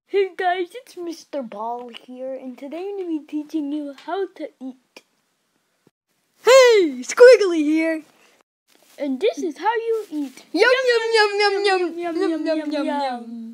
Hey guys, it's Mr. Ball here, and today I'm going to be teaching you how to eat. Hey, Squiggly here. And this is how you eat. Yum yum yum yum yum Yum, yum, yum, yum, yum.